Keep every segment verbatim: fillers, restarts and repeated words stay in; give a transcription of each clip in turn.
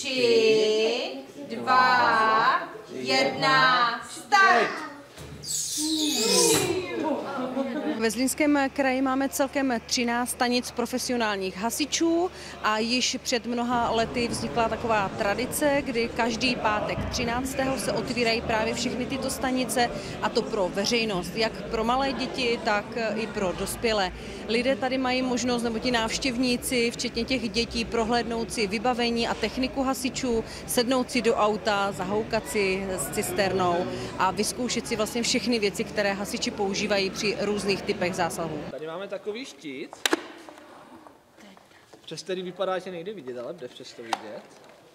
tři, dva, jedna, start! Ve Zlínském kraji máme celkem třináct stanic profesionálních hasičů a již před mnoha lety vznikla taková tradice, kdy každý pátek třináctého se otvírají právě všechny tyto stanice, a to pro veřejnost, jak pro malé děti, tak i pro dospělé. Lidé tady mají možnost, nebo ti návštěvníci, včetně těch dětí, prohlédnout si vybavení a techniku hasičů, sednout si do auta, zahoukat si s cisternou a vyzkoušet si vlastně všechny věci, které hasiči používají při různých typech zásahů. Tady máme takový štít. Přes který vypadá, že nejde vidět, ale jde přes to vidět.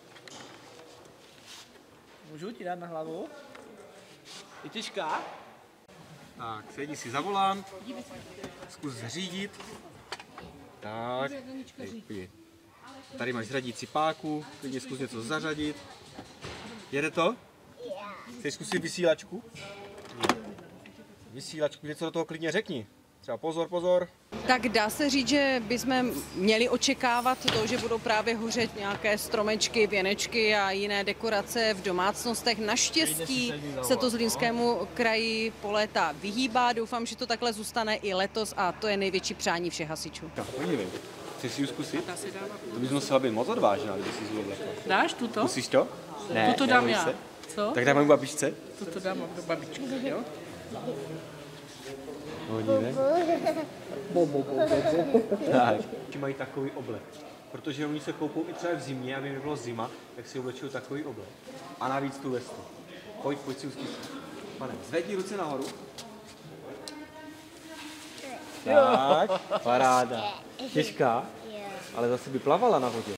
Můžu ti dát na hlavu? Je těžká? Tak, sedni si za volant, zkus zřídit. Tak, Ej, tady máš řadící páku, klidně zkus něco zařadit. Jede to? Chceš zkusit vysílačku? Vysílačku, něco do toho klidně řekni. Třeba pozor, pozor. Tak dá se říct, že bychom měli očekávat to, že budou právě hořet nějaké stromečky, věnečky a jiné dekorace v domácnostech. Naštěstí se to Zlínskému kraji po léta vyhýbá. Doufám, že to takhle zůstane i letos a to je největší přání všech hasičů. Tak, podívej. Chceš si ji zkusit? To bys musela být moc odvážná, kdyby si zvolila. Dáš tuto? Musíš to? Ne, tuto dám já. Se. Co? Tak dáme babičce. Tuto dám do babičky, jo? Hodí, ne? Bo, bo, bo, bo. Tak. Mají takový oblek, protože oni se koupou i třeba v zimě, aby nebylo zima, tak si oblečou takový oblek. A navíc tu vestu. Pojď, pojď si zkusit. Pane, zvedni ruce nahoru. Tak, paráda. Těžká, ale zase by plavala na vodě.